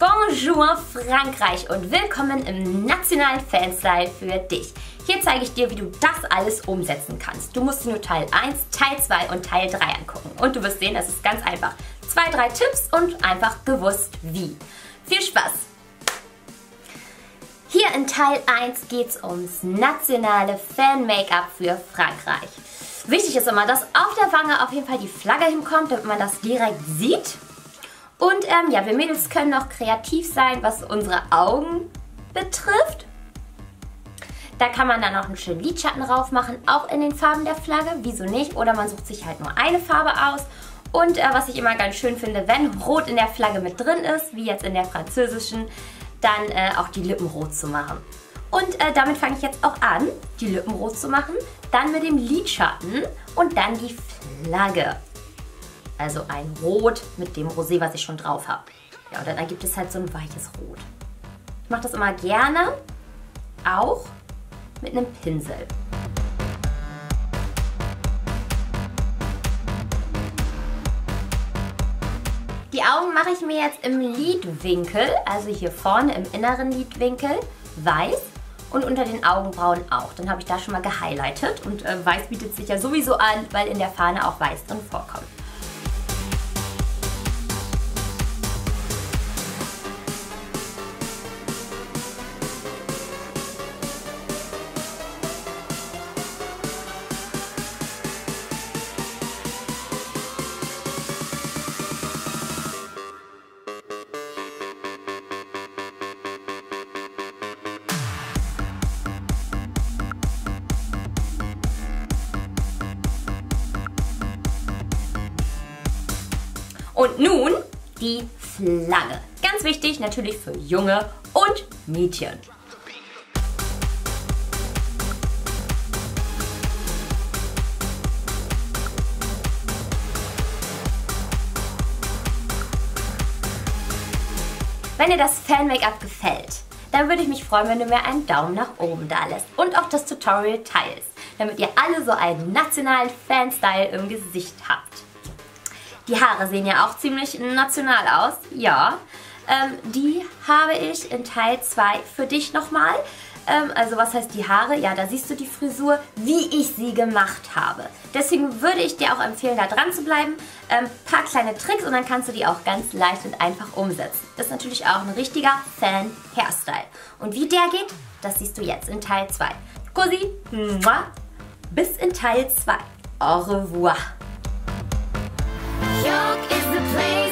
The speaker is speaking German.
Bonjour Frankreich und willkommen im nationalen Fanstyle für dich. Hier zeige ich dir, wie du das alles umsetzen kannst. Du musst dir nur Teil 1, Teil 2 und Teil 3 angucken. Und du wirst sehen, es ist ganz einfach. 2, 3 Tipps und einfach gewusst wie. Viel Spaß! Hier in Teil 1 geht es ums nationale Fan-Make-up für Frankreich. Wichtig ist immer, dass auf der Wange auf jeden Fall die Flagge hinkommt, damit man das direkt sieht. Und ja, wir Mädels können noch kreativ sein, was unsere Augen betrifft. Da kann man dann auch einen schönen Lidschatten drauf machen, auch in den Farben der Flagge, wieso nicht? Oder man sucht sich halt nur eine Farbe aus. Und was ich immer ganz schön finde, wenn Rot in der Flagge mit drin ist, wie jetzt in der französischen, dann auch die Lippen rot zu machen. Und damit fange ich jetzt auch an, die Lippen rot zu machen, dann mit dem Lidschatten und dann die Flagge. Also ein Rot mit dem Rosé, was ich schon drauf habe. Ja, und dann ergibt es halt so ein weiches Rot. Ich mache das immer gerne, auch mit einem Pinsel. Die Augen mache ich mir jetzt im Lidwinkel, also hier vorne im inneren Lidwinkel, weiß und unter den Augenbrauen auch. Dann habe ich da schon mal gehighlightet und weiß bietet sich ja sowieso an, weil in der Fahne auch weiß drin vorkommt. Und nun die Flagge. Ganz wichtig natürlich für Junge und Mädchen. Wenn dir das Fan-Make-up gefällt, dann würde ich mich freuen, wenn du mir einen Daumen nach oben da lässt und auch das Tutorial teilst, damit ihr alle so einen nationalen Fan-Style im Gesicht habt. Die Haare sehen ja auch ziemlich national aus, ja. Die habe ich in Teil 2 für dich nochmal. Also was heißt die Haare? Ja, da siehst du die Frisur, wie ich sie gemacht habe. Deswegen würde ich dir auch empfehlen, da dran zu bleiben. Ein paar kleine Tricks und dann kannst du die auch ganz leicht und einfach umsetzen. Das ist natürlich auch ein richtiger Fan-Hairstyle. Und wie der geht, das siehst du jetzt in Teil 2. Kussi, bis in Teil 2. Au revoir. York is the place.